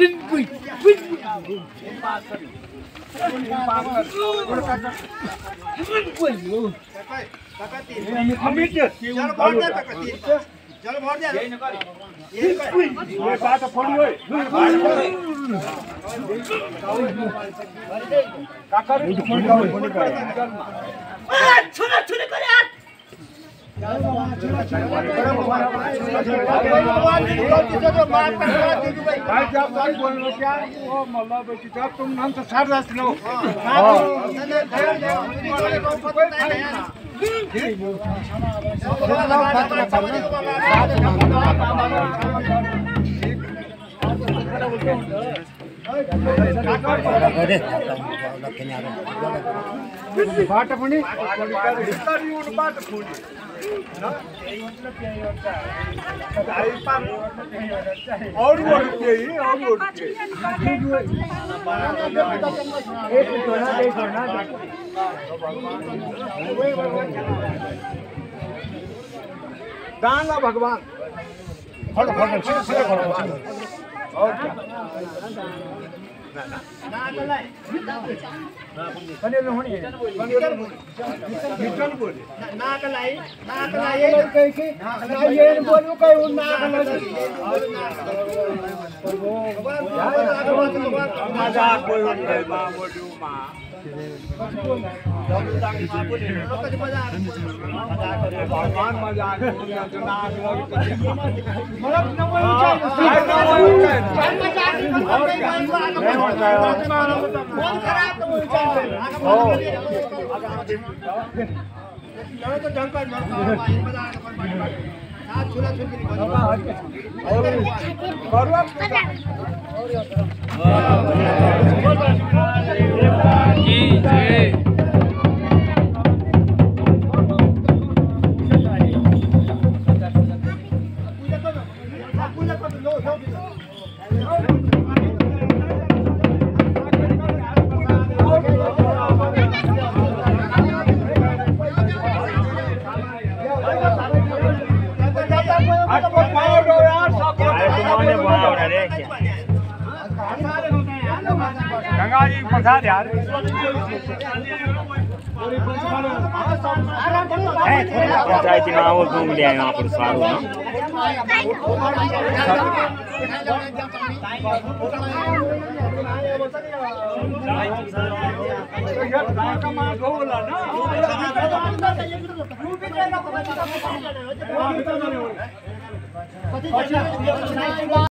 चल भर दे ये बात फोड़ी होय काका रे छुने छुने करे यार भाई जब भाई बोल लो क्या वो मल्ला बेटी जब तुम हम तो साथ रास्ते लो बाट पनि बाट फुली और वोट दान भगवान और क्या पनीर होनी है ये बोलू कहीं मजाक बोलो भगवान मजाक गंगा जी प्रसाद यार पंचायती में वो घूम लिया यहाँ पर सारू ना